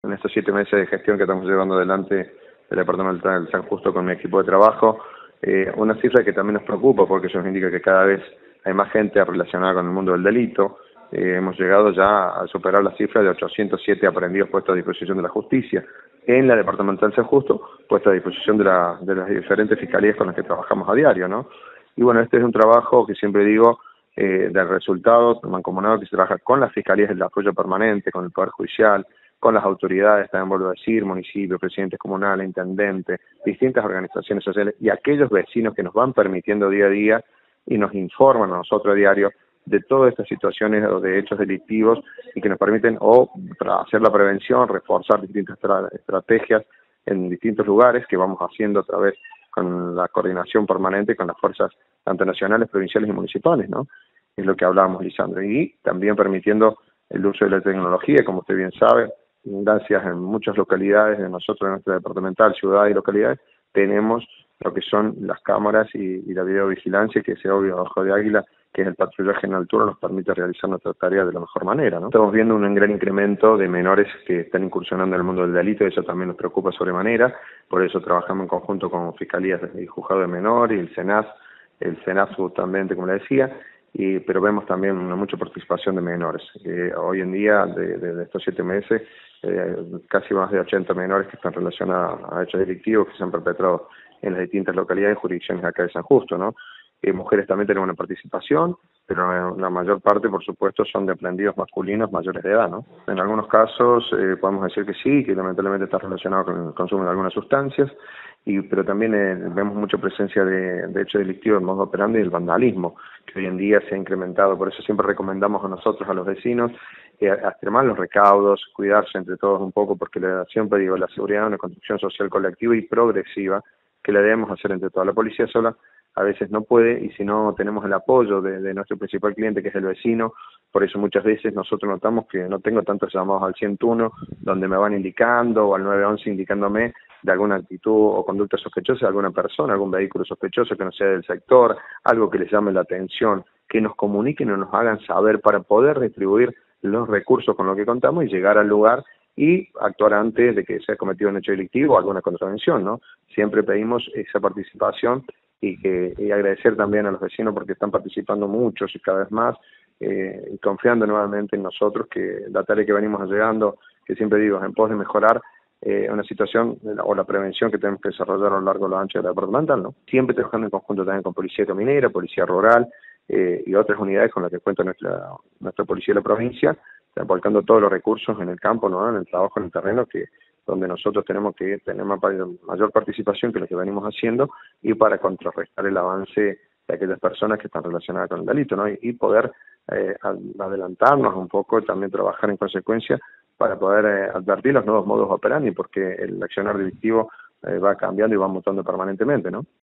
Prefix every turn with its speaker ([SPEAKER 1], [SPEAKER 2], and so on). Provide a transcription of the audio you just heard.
[SPEAKER 1] en estos 7 meses de gestión que estamos llevando adelante del Departamento del San Justo con mi equipo de trabajo, una cifra que también nos preocupa porque eso nos indica que cada vez hay más gente relacionada con el mundo del delito. Hemos llegado ya a superar la cifra de 807 aprehendidos puestos a disposición de la justicia en la Departamental San Justo, puestos a disposición de las diferentes fiscalías con las que trabajamos a diario, ¿no? Y bueno, este es un trabajo que siempre digo, del resultado mancomunado que se trabaja con las fiscalías del apoyo permanente, con el Poder Judicial, con las autoridades, también vuelvo a decir, municipios, presidentes comunales, intendentes, distintas organizaciones sociales y aquellos vecinos que nos van permitiendo día a día y nos informan a nosotros a diario de todas estas situaciones o de hechos delictivos y que nos permiten hacer la prevención, reforzar distintas estrategias en distintos lugares que vamos haciendo a través con la coordinación permanente con las fuerzas tanto nacionales, provinciales y municipales, ¿no? Es lo que hablábamos, Lisandro. Y también permitiendo el uso de la tecnología, como usted bien sabe, gracias en muchas localidades de nosotros, en nuestra departamental, ciudades y localidades, tenemos lo que son las cámaras y la videovigilancia, que ese obvio ojo de águila, que es el patrullaje en altura, nos permite realizar nuestra tarea de la mejor manera, ¿no? Estamos viendo un gran incremento de menores que están incursionando en el mundo del delito, y eso también nos preocupa sobremanera, por eso trabajamos en conjunto con Fiscalías y Juzgado de Menor y el SENAS justamente, como le decía, pero vemos también una mucha participación de menores. Hoy en día, de estos 7 meses, casi más de 80 menores que están relacionados a hechos delictivos que se han perpetrado en las distintas localidades y jurisdicciones acá de San Justo, ¿no? Mujeres también tenemos una participación, pero la mayor parte, por supuesto, son de aprendidos masculinos mayores de edad, ¿no? En algunos casos podemos decir que sí, que lamentablemente está relacionado con el consumo de algunas sustancias, pero también vemos mucha presencia de hechos delictivos, el modus operandi y el vandalismo, que hoy en día se ha incrementado. Por eso siempre recomendamos a nosotros, a los vecinos, extremar los recaudos, cuidarse entre todos un poco, porque siempre digo, la seguridad es una construcción social colectiva y progresiva que la debemos hacer entre todos. La policía sola a veces no puede, y si no tenemos el apoyo de nuestro principal cliente, que es el vecino, por eso muchas veces nosotros notamos que no tengo tantos llamados al 101, donde me van indicando, o al 911 indicándome de alguna actitud o conducta sospechosa de alguna persona, algún vehículo sospechoso que no sea del sector, algo que les llame la atención, que nos comuniquen o nos hagan saber para poder distribuir los recursos con los que contamos y llegar al lugar y actuar antes de que sea cometido un hecho delictivo o alguna contravención, ¿no? Siempre pedimos esa participación y agradecer también a los vecinos porque están participando muchos y cada vez más, y confiando nuevamente en nosotros, que la tarea que venimos llegando, que siempre digo, en pos de mejorar una situación o la prevención que tenemos que desarrollar a lo largo de lo ancho de la departamental, ¿no? Siempre trabajando en conjunto también con Policía Caminera, Policía Rural y otras unidades con las que cuenta nuestra Policía de la provincia, volcando todos los recursos en el campo, ¿no? En el trabajo en el terreno, donde nosotros tenemos que tener mayor participación que lo que venimos haciendo, y para contrarrestar el avance de aquellas personas que están relacionadas con el delito, ¿no? Y poder adelantarnos un poco y también trabajar en consecuencia para poder advertir los nuevos modos operandi, porque el accionar delictivo va cambiando y va mutando permanentemente, ¿no?